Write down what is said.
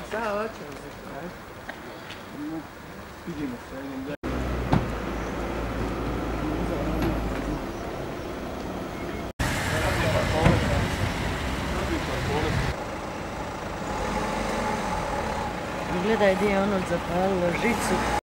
Šta hoćemo se kaj? Vidimo se, jednom da. Gledaj gdje je ono zapalilo žicu.